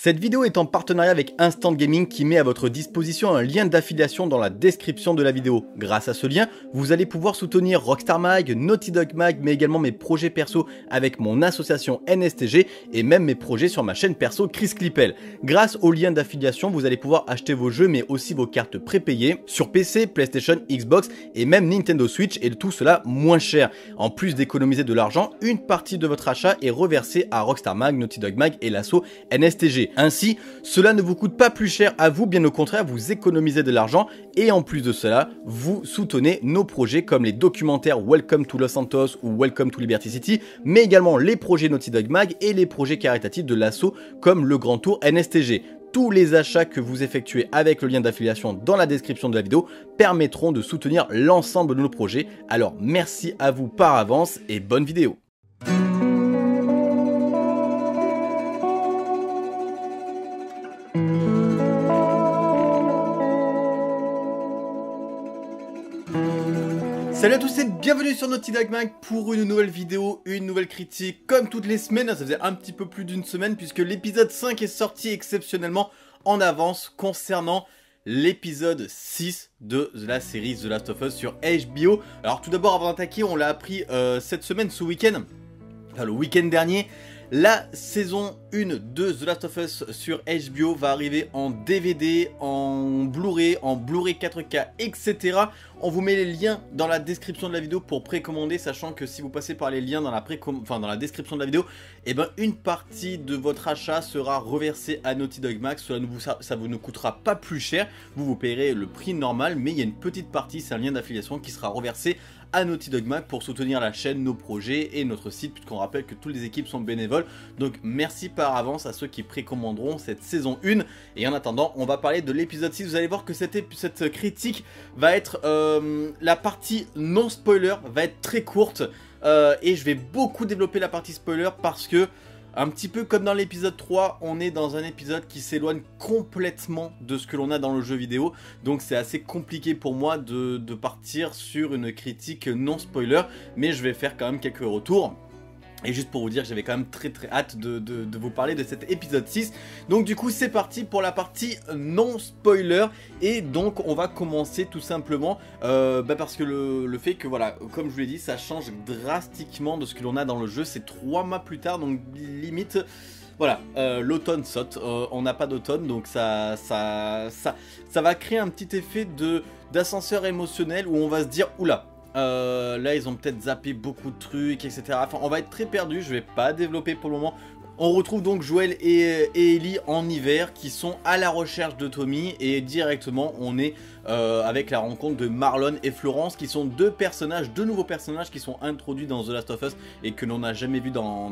Cette vidéo est en partenariat avec Instant Gaming qui met à votre disposition un lien d'affiliation dans la description de la vidéo. Grâce à ce lien, vous allez pouvoir soutenir Rockstar Mag, Naughty Dog Mag, mais également mes projets perso avec mon association NSTG et même mes projets sur ma chaîne perso Chris Clippel. Grâce au lien d'affiliation, vous allez pouvoir acheter vos jeux mais aussi vos cartes prépayées sur PC, PlayStation, Xbox et même Nintendo Switch et tout cela moins cher. En plus d'économiser de l'argent, une partie de votre achat est reversée à Rockstar Mag, Naughty Dog Mag et l'asso NSTG. Ainsi, cela ne vous coûte pas plus cher à vous, bien au contraire, vous économisez de l'argent et en plus de cela, vous soutenez nos projets comme les documentaires Welcome to Los Santos ou Welcome to Liberty City, mais également les projets Naughty Dog Mag et les projets caritatifs de l'asso comme le Grand Tour NSTG. Tous les achats que vous effectuez avec le lien d'affiliation dans la description de la vidéo permettront de soutenir l'ensemble de nos projets. Alors merci à vous par avance et bonne vidéo. Salut à tous et bienvenue sur Naughty Dog Mag pour une nouvelle vidéo, une nouvelle critique comme toutes les semaines. Ça faisait un petit peu plus d'une semaine puisque l'épisode 5 est sorti exceptionnellement en avance concernant l'épisode 6 de la série The Last of Us sur HBO. Alors tout d'abord, avant d'attaquer, on l'a appris cette semaine, ce week-end, enfin le week-end dernier. La saison 1 de The Last of Us sur HBO va arriver en DVD, en Blu-ray 4K, etc. On vous met les liens dans la description de la vidéo pour précommander, sachant que si vous passez par les liens dans la description de la vidéo, et ben une partie de votre achat sera reversée à Naughty Dog Mag. Ça vous ne coûtera pas plus cher, vous payerez le prix normal, mais il y a une petite partie, c'est un lien d'affiliation qui sera reversé à Naughty Dog Mag pour soutenir la chaîne, nos projets et notre site, puisqu'on rappelle que toutes les équipes sont bénévoles. Donc merci par avance à ceux qui précommanderont cette saison 1. Et en attendant, on va parler de l'épisode 6. Vous allez voir que cette critique va être, la partie non spoiler va être très courte. Et je vais beaucoup développer la partie spoiler parce que, un petit peu comme dans l'épisode 3, on est dans un épisode qui s'éloigne complètement de ce que l'on a dans le jeu vidéo. Donc c'est assez compliqué pour moi de partir sur une critique non spoiler. Mais je vais faire quand même quelques retours. Et juste pour vous dire, j'avais quand même très hâte de vous parler de cet épisode 6. Donc du coup c'est parti pour la partie non spoiler. Et donc on va commencer tout simplement parce que le fait que voilà, comme je vous l'ai dit, ça change drastiquement de ce que l'on a dans le jeu. C'est 3 mois plus tard, donc limite... Voilà, l'automne saute, on n'a pas d'automne, donc ça va créer un petit effet d'ascenseur émotionnel où on va se dire oula. Là ils ont peut-être zappé beaucoup de trucs, etc. Enfin on va être très perdu, je vais pas développer pour le moment. On retrouve donc Joel et Ellie en hiver qui sont à la recherche de Tommy et directement on est avec la rencontre de Marlon et Florence qui sont deux nouveaux personnages qui sont introduits dans The Last of Us et que l'on n'a jamais vu dans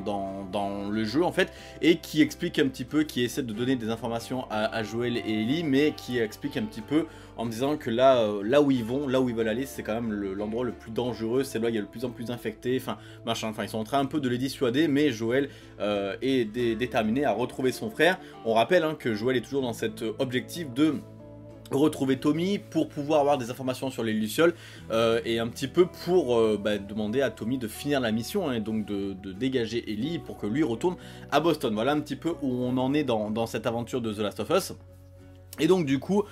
le jeu en fait, et qui expliquent un petit peu, qui essaient de donner des informations à Joel et Ellie, mais qui expliquent un petit peu en me disant que là où ils veulent aller, c'est quand même l'endroit le plus dangereux, c'est là où il y a de plus en plus d'infectés, enfin machin, enfin ils sont en train un peu de les dissuader, mais Joel est déterminé à retrouver son frère. On rappelle hein, que Joel est toujours dans cet objectif de retrouver Tommy pour pouvoir avoir des informations sur les Lucioles et un petit peu pour demander à Tommy de finir la mission hein, et donc de dégager Ellie pour que lui retourne à Boston. Voilà un petit peu où on en est dans cette aventure de The Last of Us. Et donc du coup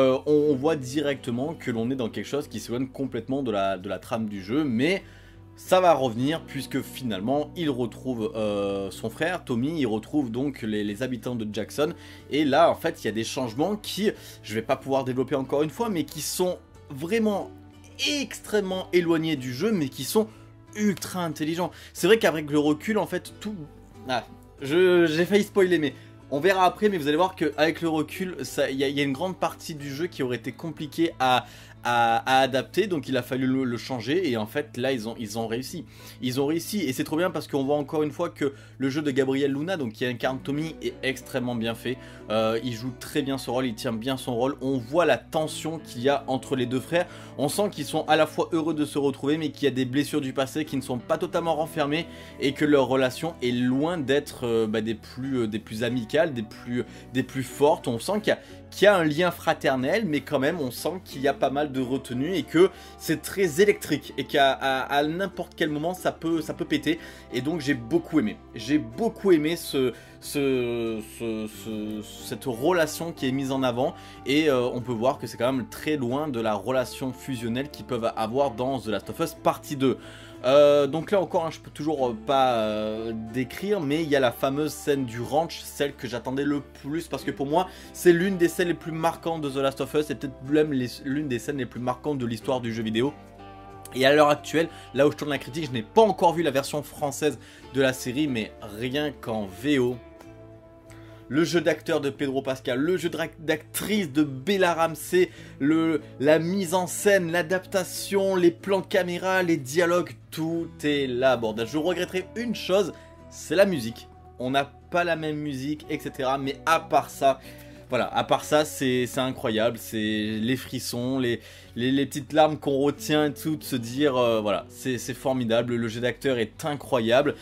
on voit directement que l'on est dans quelque chose qui s'éloigne complètement de la trame du jeu, mais ça va revenir puisque finalement il retrouve son frère Tommy, il retrouve donc les habitants de Jackson. Et là en fait il y a des changements qui, je vais pas pouvoir développer encore une fois, mais qui sont vraiment extrêmement éloignés du jeu, mais qui sont ultra intelligents. C'est vrai qu'avec le recul en fait tout... Ah, j'ai failli spoiler mais... On verra après, mais vous allez voir qu'avec le recul, il y a une grande partie du jeu qui aurait été compliquée à adapter, donc il a fallu le changer, et en fait là ils ont réussi. Ils ont réussi, et c'est trop bien parce qu'on voit encore une fois que le jeu de Gabriel Luna, donc qui incarne Tommy, est extrêmement bien fait. Il joue très bien son rôle, il tient bien son rôle, on voit la tension qu'il y a entre les deux frères, on sent qu'ils sont à la fois heureux de se retrouver, mais qu'il y a des blessures du passé qui ne sont pas totalement renfermées, et que leur relation est loin d'être des plus amicales, des plus fortes. On sent qu'il y a un lien fraternel, mais quand même on sent qu'il y a pas mal de retenue et que c'est très électrique et qu'à n'importe quel moment ça peut péter. Et donc j'ai beaucoup aimé. J'ai beaucoup aimé cette relation qui est mise en avant et on peut voir que c'est quand même très loin de la relation fusionnelle qu'ils peuvent avoir dans The Last of Us partie 2. Donc là encore, hein, je peux toujours pas décrire, mais il y a la fameuse scène du ranch, celle que j'attendais le plus, parce que pour moi, c'est l'une des scènes les plus marquantes de The Last of Us, et peut-être même l'une des scènes les plus marquantes de l'histoire du jeu vidéo. Et à l'heure actuelle, là où je tourne la critique, je n'ai pas encore vu la version française de la série, mais rien qu'en VO... Le jeu d'acteur de Pedro Pascal, le jeu d'actrice de Bella Ramsey, la mise en scène, l'adaptation, les plans de caméra, les dialogues, tout est là, bordel. Je regretterai une chose, c'est la musique. On n'a pas la même musique, etc. Mais à part ça, voilà, à part ça, c'est incroyable. C'est les frissons, les petites larmes qu'on retient et tout, de se dire, voilà, c'est formidable. Le jeu d'acteur est incroyable.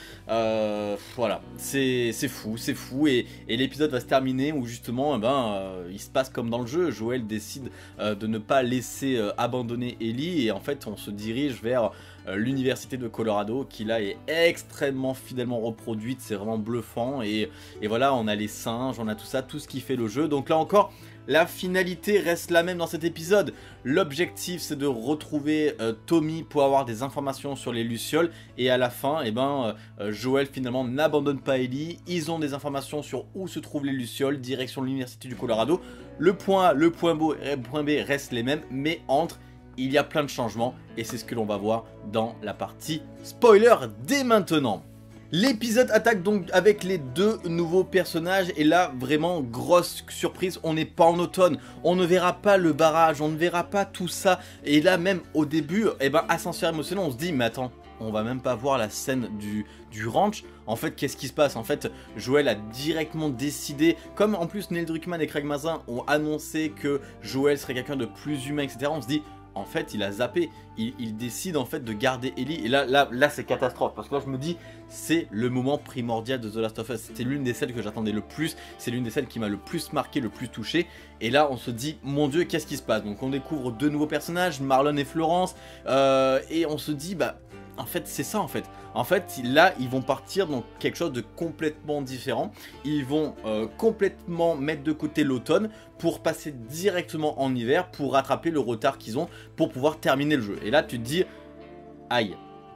Voilà, c'est fou. Et l'épisode va se terminer où justement, il se passe comme dans le jeu. Joël décide de ne pas laisser abandonner Ellie. Et en fait, on se dirige vers l'université de Colorado qui là est extrêmement fidèlement reproduite, c'est vraiment bluffant et voilà, on a les singes, on a tout ça, tout ce qui fait le jeu. Donc là encore, la finalité reste la même dans cet épisode. L'objectif c'est de retrouver Tommy pour avoir des informations sur les Lucioles et à la fin, Joël finalement n'abandonne pas Ellie. Ils ont des informations sur où se trouvent les Lucioles, direction l'université du Colorado. Le point A, le point B restent les mêmes, mais entre il y a plein de changements et c'est ce que l'on va voir dans la partie spoiler dès maintenant. L'épisode attaque donc avec les deux nouveaux personnages et là vraiment grosse surprise, on n'est pas en automne, on ne verra pas le barrage, on ne verra pas tout ça et là même au début, ascenseur émotionnel, on se dit mais attends, on va même pas voir la scène du ranch. En fait, qu'est-ce qui se passe? En fait, Joël a directement décidé, comme en plus Neil Druckmann et Craig Mazin ont annoncé que Joël serait quelqu'un de plus humain, etc. On se dit en fait il a zappé, il décide en fait de garder Ellie et là c'est catastrophe parce que là je me dis c'est le moment primordial de The Last of Us, c'était l'une des scènes que j'attendais le plus, c'est l'une des scènes qui m'a le plus marqué, le plus touché et là on se dit mon dieu qu'est-ce qui se passe, donc on découvre deux nouveaux personnages, Marlon et Florence et on se dit en fait c'est ça en fait. En fait là ils vont partir dans quelque chose de complètement différent. Ils vont complètement mettre de côté l'automne pour passer directement en hiver pour rattraper le retard qu'ils ont pour pouvoir terminer le jeu. Et là tu te dis aïe.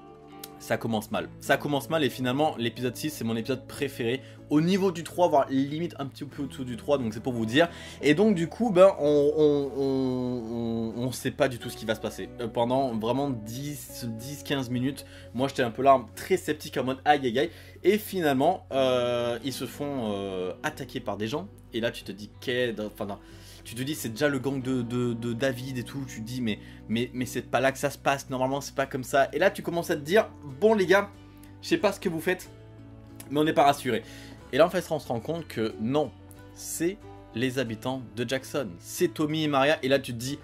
Ça commence mal. Ça commence mal et finalement l'épisode 6 c'est mon épisode préféré. Au niveau du 3, voire limite un petit peu au-dessous du 3, donc c'est pour vous dire. Et donc du coup, on sait pas du tout ce qui va se passer. Pendant vraiment 10-15 minutes, moi j'étais un peu là, très sceptique en mode aïe aïe aïe. Et finalement, ils se font attaquer par des gens. Et là tu te dis, tu te dis c'est déjà le gang de David et tout, tu te dis mais c'est pas là que ça se passe, normalement c'est pas comme ça. Et là tu commences à te dire, bon les gars, je sais pas ce que vous faites, mais on n'est pas rassuré. Et là en fait on se rend compte que non, c'est les habitants de Jackson, c'est Tommy et Maria. Et là tu te dis,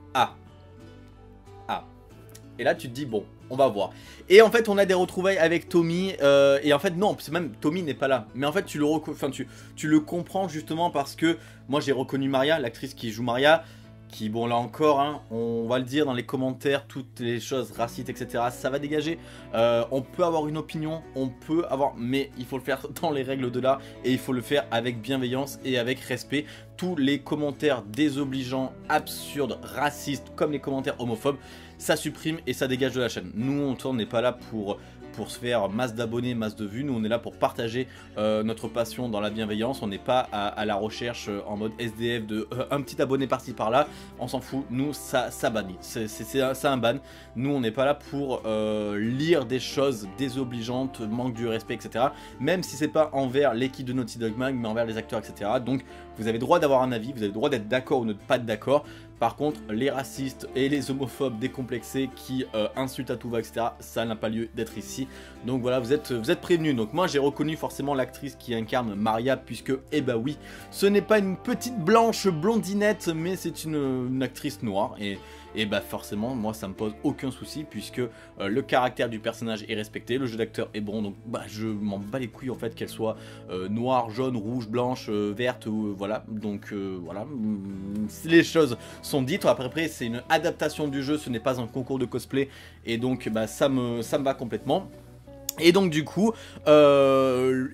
et là tu te dis bon, on va voir. Et en fait on a des retrouvailles avec Tommy et en fait non, c'est même Tommy n'est pas là. Mais en fait tu le comprends justement parce que moi j'ai reconnu Maria, l'actrice qui joue Maria, qui bon là encore, hein, on va le dire dans les commentaires, toutes les choses racistes etc. ça va dégager. On peut avoir une opinion, on peut avoir, mais il faut le faire dans les règles de l'art et il faut le faire avec bienveillance et avec respect. Tous les commentaires désobligeants, absurdes, racistes comme les commentaires homophobes, ça supprime et ça dégage de la chaîne. Nous on n'est pas là pour se faire masse d'abonnés, masse de vues. Nous on est là pour partager notre passion dans la bienveillance. On n'est pas à la recherche en mode SDF de un petit abonné par-ci par-là. On s'en fout, nous ça bannit, c'est un ban. Nous on n'est pas là pour lire des choses désobligeantes, manque du respect etc. Même si c'est pas envers l'équipe de Naughty Dog Mag, mais envers les acteurs etc. Donc vous avez le droit d'avoir un avis, vous avez le droit d'être d'accord ou ne pas être d'accord. Par contre, les racistes et les homophobes décomplexés qui insultent à tout va, etc., ça n'a pas lieu d'être ici. Donc voilà, vous êtes prévenus. Donc moi, j'ai reconnu forcément l'actrice qui incarne Maria, puisque, oui, ce n'est pas une petite blanche blondinette, mais c'est une actrice noire. Et et bah forcément moi ça me pose aucun souci puisque le caractère du personnage est respecté, le jeu d'acteur est bon, donc bah je m'en bats les couilles en fait qu'elle soit noire, jaune, rouge, blanche, verte, voilà, donc voilà, les choses sont dites. Après c'est une adaptation du jeu, ce n'est pas un concours de cosplay, et donc bah ça me va complètement. Et donc du coup, en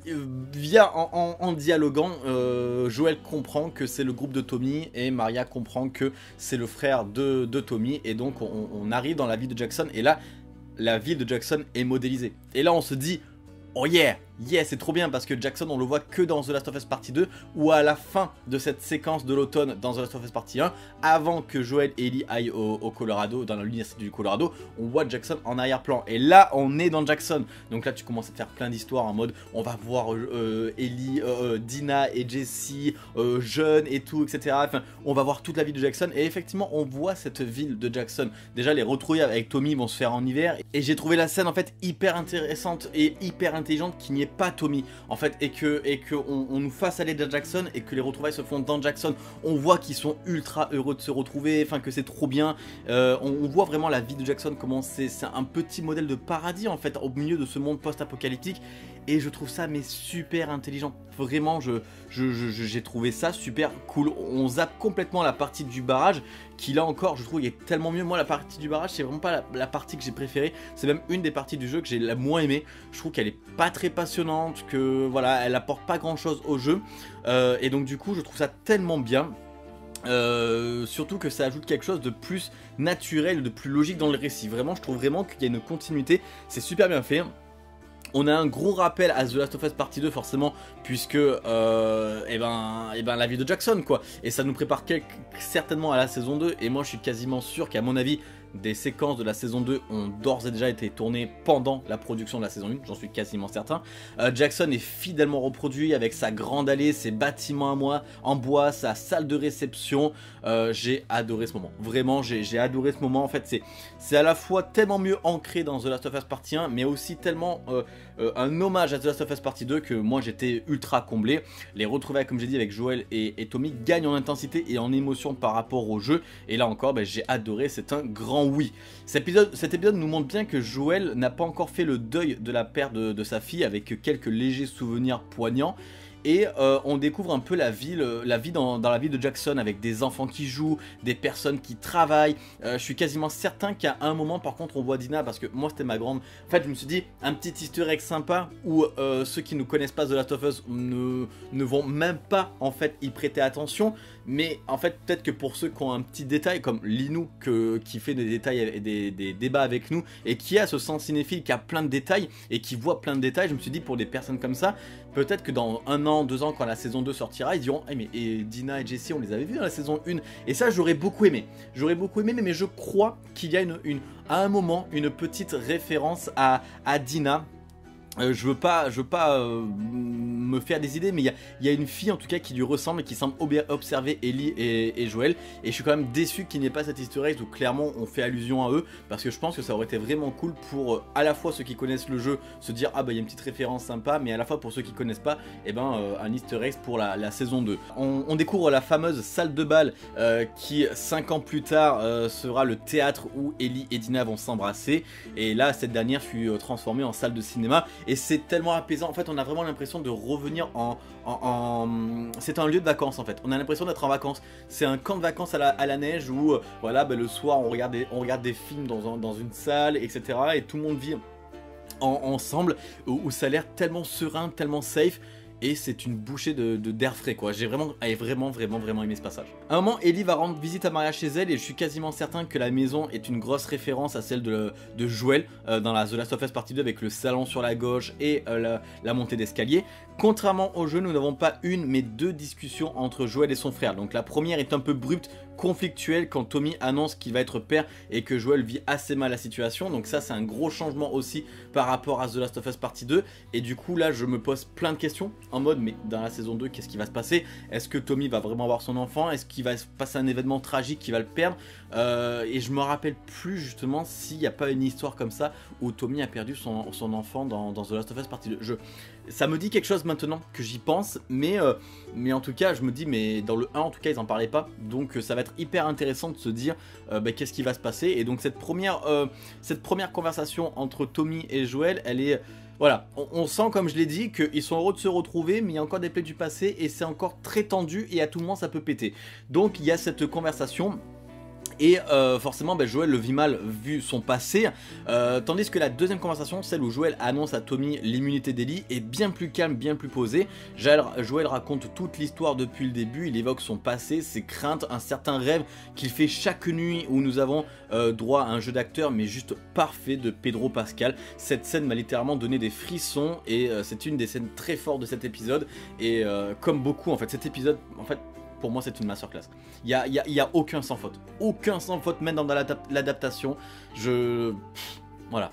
dialoguant, Joel comprend que c'est le groupe de Tommy et Maria comprend que c'est le frère de Tommy, et donc on arrive dans la ville de Jackson, et là la ville de Jackson est modélisée. Et là on se dit, oh yeah, c'est trop bien, parce que Jackson on le voit que dans The Last of Us Partie 2, ou à la fin de cette séquence de l'automne dans The Last of Us Partie 1, avant que Joel et Ellie aillent au Colorado, dans l'université du Colorado, on voit Jackson en arrière-plan, et là on est dans Jackson. Donc là tu commences à te faire plein d'histoires en mode, on va voir Ellie, Dina et Jesse jeunes et tout, etc. Enfin, on va voir toute la vie de Jackson, et effectivement on voit cette ville de Jackson. Déjà les retrouvailles avec Tommy vont se faire en hiver, et j'ai trouvé la scène en fait hyper intéressante et hyper intelligente qu'il n'y ait pas Tommy en fait, et que on nous fasse aller dans Jackson, et que les retrouvailles se font dans Jackson. On voit qu'ils sont ultra heureux de se retrouver, enfin que c'est trop bien. On voit vraiment la vie de Jackson, comment c'est un petit modèle de paradis en fait au milieu de ce monde post-apocalyptique, et je trouve ça mais super intelligent. Vraiment j'ai trouvé ça super cool. On zappe complètement la partie du barrage qui là encore je trouve est tellement mieux. Moi la partie du barrage c'est vraiment pas la partie que j'ai préférée, c'est même une des parties du jeu que j'ai la moins aimée. Je trouve qu'elle est pas très passionnante, que voilà elle apporte pas grand chose au jeu, et donc du coup je trouve ça tellement bien. Surtout que ça ajoute quelque chose de plus naturel, de plus logique dans le récit. Vraiment je trouve vraiment qu'il y a une continuité, c'est super bien fait. On a un gros rappel à The Last of Us Partie 2 forcément, puisque la vie de Jackson quoi, et ça nous prépare certainement à la saison 2, et moi je suis quasiment sûr qu'à mon avis des séquences de la saison 2 ont d'ores et déjà été tournées pendant la production de la saison 1, j'en suis quasiment certain. Jackson est fidèlement reproduit avec sa grande allée, ses bâtiments en bois, sa salle de réception. J'ai adoré ce moment, vraiment j'ai adoré ce moment. En fait c'est à la fois tellement mieux ancré dans The Last of Us Partie 1, mais aussi tellement un hommage à The Last of Us Partie 2 que moi j'étais ultra comblé. Les retrouvailles comme j'ai dit avec Joel et Tommy gagnent en intensité et en émotion par rapport au jeu, et là encore j'ai adoré, c'est un grand oui. Cet épisode nous montre bien que Joel n'a pas encore fait le deuil de la perte de sa fille, avec quelques légers souvenirs poignants. Et on découvre un peu la vie dans la ville de Jackson, avec des enfants qui jouent, des personnes qui travaillent. Je suis quasiment certain qu'à un moment par contre on voit Dina, parce que moi c'était ma grande... En fait je me suis dit un petit easter egg sympa où ceux qui ne connaissent pas The Last of Us ne vont même pas en fait y prêter attention. Mais en fait peut-être que pour ceux qui ont un petit détail comme Linou qui fait des détails, des débats avec nous, et qui a ce sens cinéphile, qui a plein de détails et qui voit plein de détails, je me suis dit pour des personnes comme ça, peut-être que dans 1 an, 2 ans quand la saison 2 sortira, ils diront hey, mais Dina et Jesse on les avait vus dans la saison 1, et ça j'aurais beaucoup aimé, mais je crois qu'il y a à un moment une petite référence à Dina. Je veux pas me faire des idées, mais il y a une fille en tout cas qui lui ressemble et qui semble observer Ellie et Joel, et je suis quand même déçu qu'il n'y ait pas cet easter egg où clairement on fait allusion à eux, parce que je pense que ça aurait été vraiment cool pour à la fois ceux qui connaissent le jeu se dire ah bah il y a une petite référence sympa, mais à la fois pour ceux qui connaissent pas, un easter egg pour la saison 2. On découvre la fameuse salle de bal qui 5 ans plus tard sera le théâtre où Ellie et Dina vont s'embrasser, et là cette dernière fut transformée en salle de cinéma. Et c'est tellement apaisant, en fait on a vraiment l'impression de revenir c'est un lieu de vacances en fait, on a l'impression d'être en vacances. C'est un camp de vacances à la neige où voilà, le soir on regarde des films dans une salle, etc. Et tout le monde vit ensemble, où ça a l'air tellement serein, tellement safe. Et c'est une bouchée d'air frais quoi. J'ai vraiment aimé ce passage. À un moment, Ellie va rendre visite à Maria chez elle, et je suis quasiment certain que la maison est une grosse référence à celle de Joel dans la The Last of Us Partie 2, avec le salon sur la gauche et la montée d'escalier. Contrairement au jeu, nous n'avons pas une mais 2 discussions entre Joel et son frère. Donc la première est un peu abrupte, conflictuelle, quand Tommy annonce qu'il va être père et que Joel vit assez mal la situation. Donc ça c'est un gros changement aussi par rapport à The Last of Us Partie 2. Et du coup là je me pose plein de questions en mode mais dans la saison 2 qu'est-ce qui va se passer? Est-ce que Tommy va vraiment avoir son enfant? Est-ce qu'il va se passer un événement tragique qui va le perdre? Et je me rappelle plus justement s'il n'y a pas une histoire comme ça où Tommy a perdu son enfant dans The Last of Us Partie 2. Ça me dit quelque chose maintenant que j'y pense, mais en tout cas je me dis, mais dans le 1 en tout cas ils en parlaient pas, donc ça va être hyper intéressant de se dire qu'est-ce qui va se passer. Et donc cette première conversation entre Tommy et Joel, elle est... Voilà, on sent comme je l'ai dit qu'ils sont heureux de se retrouver, mais il y a encore des plaies du passé et c'est encore très tendu et à tout moment ça peut péter. Donc il y a cette conversation. Et forcément Joel le vit mal vu son passé, tandis que la deuxième conversation, celle où Joel annonce à Tommy l'immunité d'Ellie, est bien plus calme, bien plus posée. Joel raconte toute l'histoire depuis le début, il évoque son passé, ses craintes, un certain rêve qu'il fait chaque nuit où nous avons droit à un jeu d'acteur mais juste parfait de Pedro Pascal. Cette scène m'a littéralement donné des frissons et c'est une des scènes très fortes de cet épisode. Et comme beaucoup en fait, cet épisode en fait... Pour moi c'est une masterclass. Il y a aucun sans faute. Aucun sans faute même dans l'adaptation. Voilà,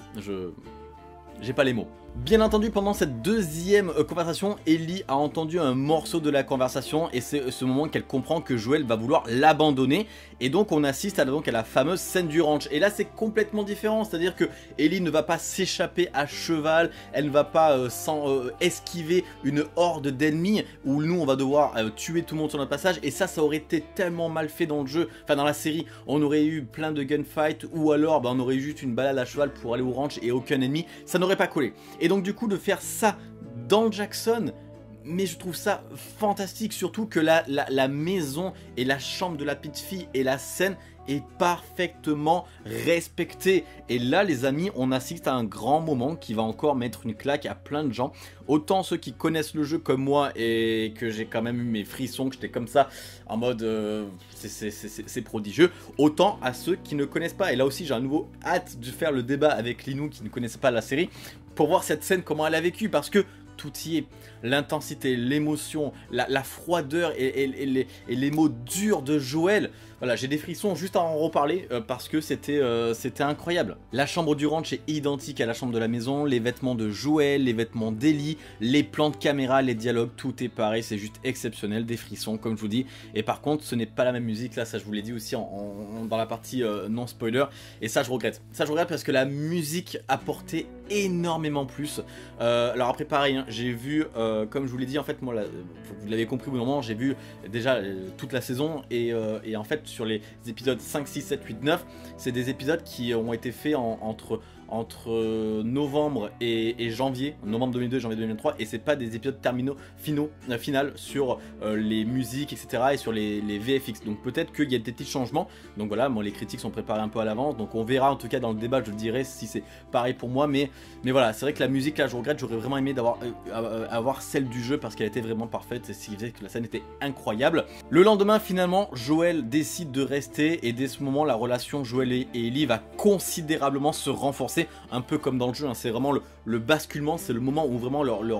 j'ai pas les mots. Bien entendu, pendant cette deuxième conversation, Ellie a entendu un morceau de la conversation et c'est ce moment qu'elle comprend que Joel va vouloir l'abandonner. Et donc on assiste à la fameuse scène du ranch. Et là c'est complètement différent, c'est-à-dire que Ellie ne va pas s'échapper à cheval, elle ne va pas esquiver une horde d'ennemis où nous on va devoir tuer tout le monde sur notre passage. Et ça aurait été tellement mal fait dans le jeu, enfin dans la série. On aurait eu plein de gunfights ou alors on aurait eu juste une balade à cheval pour aller au ranch et aucun ennemi, ça n'aurait pas collé. Et donc du coup de faire ça dans Jackson, mais je trouve ça fantastique, surtout que la maison et la chambre de la petite fille et la scène est parfaitement respectée. Et là les amis, on assiste à un grand moment qui va encore mettre une claque à plein de gens. Autant ceux qui connaissent le jeu comme moi et que j'ai quand même eu mes frissons, que j'étais comme ça en mode c'est prodigieux, autant à ceux qui ne connaissent pas. Et là aussi j'ai à nouveau hâte de faire le débat avec Linou qui ne connaissait pas la série pour voir cette scène, comment elle a vécu, parce que tout y est, l'intensité, l'émotion, la froideur et les mots durs de Joel. Voilà, j'ai des frissons juste à en reparler parce que c'était incroyable. La chambre du ranch est identique à la chambre de la maison, les vêtements de Joel, les vêtements d'Ellie, les plans de caméra, les dialogues, tout est pareil, c'est juste exceptionnel, des frissons comme je vous dis. Et par contre, ce n'est pas la même musique, là ça je vous l'ai dit aussi dans la partie non spoiler, et ça je regrette. Ça je regrette parce que la musique apportait énormément plus. Alors après pareil, hein, j'ai vu, comme je vous l'ai dit en fait, moi, vous l'avez compris au bout d'un moment, j'ai vu déjà toute la saison et en fait sur les épisodes 5, 6, 7, 8, 9, c'est des épisodes qui ont été faits entre novembre et janvier, novembre 2002 et janvier 2023, et c'est pas des épisodes finales sur les musiques etc et sur les VFX, donc peut-être qu'il y a des petits changements. Donc voilà, moi les critiques sont préparées un peu à l'avance, donc on verra en tout cas dans le débat, je dirai si c'est pareil pour moi, mais voilà, c'est vrai que la musique là je regrette, j'aurais vraiment aimé avoir celle du jeu parce qu'elle était vraiment parfaite et ce qui faisait que la scène était incroyable. Le lendemain finalement Joel décide de rester et dès ce moment la relation Joel et Ellie va considérablement se renforcer, un peu comme dans le jeu, hein. C'est vraiment le basculement, c'est le moment où vraiment leur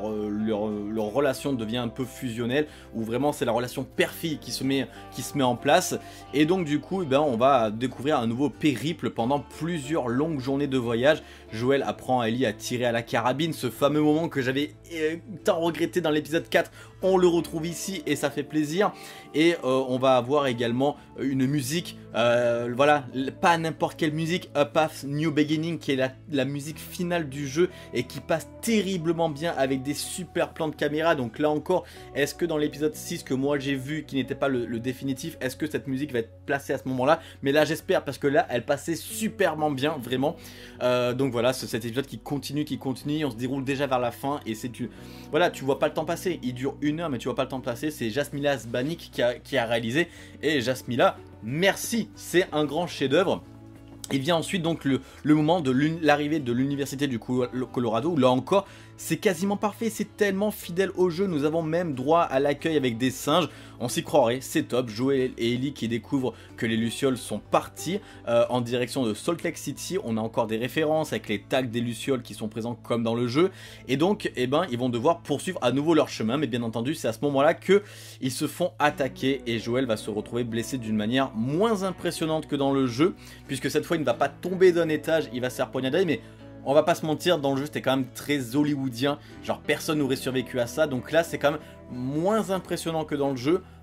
relation devient un peu fusionnelle, où vraiment c'est la relation père-fille qui se met en place. Et donc du coup on va découvrir un nouveau périple pendant plusieurs longues journées de voyage. Joel apprend à Ellie à tirer à la carabine, ce fameux moment que j'avais tant regretté dans l'épisode 4, on le retrouve ici et ça fait plaisir. Et on va avoir également une musique, voilà, pas n'importe quelle musique, A Path New Beginning, qui est la musique finale du jeu et qui passe terriblement bien avec des super plans de caméra. Donc là encore, est-ce que dans l'épisode 6 que moi j'ai vu, qui n'était pas le définitif, est-ce que cette musique va être placée à ce moment là? Mais là j'espère, parce que là elle passait superment bien, vraiment. Donc voilà, cet épisode qui continue, on se déroule déjà vers la fin et voilà, tu vois pas le temps passer, il dure 1 heure mais tu vois pas le temps passer. C'est Jasmila Zbanik qui a réalisé, et Jasmila, merci, c'est un grand chef d'œuvre. Et vient ensuite donc le moment de l'arrivée de l'université du Colorado, où là encore c'est quasiment parfait, c'est tellement fidèle au jeu. Nous avons même droit à l'accueil avec des singes, on s'y croirait, c'est top. Joel et Ellie qui découvrent que les Lucioles sont partis en direction de Salt Lake City. On a encore des références avec les tags des Lucioles qui sont présents comme dans le jeu. Et donc ils vont devoir poursuivre à nouveau leur chemin, mais bien entendu c'est à ce moment là qu'ils se font attaquer et Joel va se retrouver blessé d'une manière moins impressionnante que dans le jeu, puisque cette fois il ne va pas tomber d'un étage, il va se faire poignarder, mais on va pas se mentir, dans le jeu c'était quand même très hollywoodien, genre personne n'aurait survécu à ça, donc là c'est quand même moins impressionnant que dans le jeu.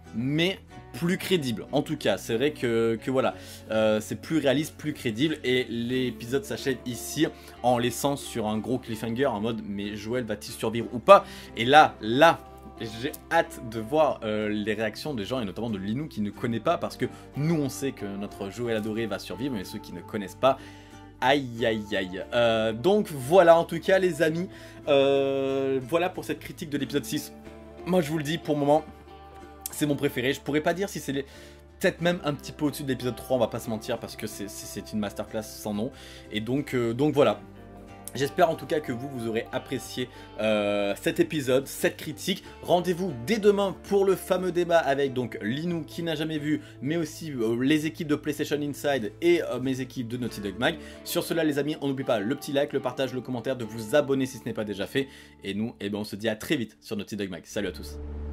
mais plus crédible. En tout cas, c'est vrai que voilà, c'est plus réaliste, plus crédible, et l'épisode s'achève ici en laissant sur un gros cliffhanger en mode mais Joël va-t-il survivre ou pas? Et là, j'ai hâte de voir les réactions des gens et notamment de Linou qui ne connaît pas, parce que nous on sait que notre Joël adoré va survivre, mais ceux qui ne connaissent pas, aïe aïe aïe. Donc voilà en tout cas les amis, voilà pour cette critique de l'épisode 6. Moi je vous le dis, pour le moment c'est mon préféré. Je pourrais pas dire si c'est peut-être même un petit peu au-dessus de l'épisode 3, on va pas se mentir, parce que c'est une masterclass sans nom. Et donc voilà. J'espère en tout cas que vous aurez apprécié cet épisode, cette critique. Rendez-vous dès demain pour le fameux débat avec donc Linou qui n'a jamais vu, mais aussi les équipes de PlayStation Inside et mes équipes de Naughty Dog Mag. Sur cela les amis, on n'oublie pas le petit like, le partage, le commentaire, de vous abonner si ce n'est pas déjà fait. Et nous, eh ben, on se dit à très vite sur Naughty Dog Mag. Salut à tous.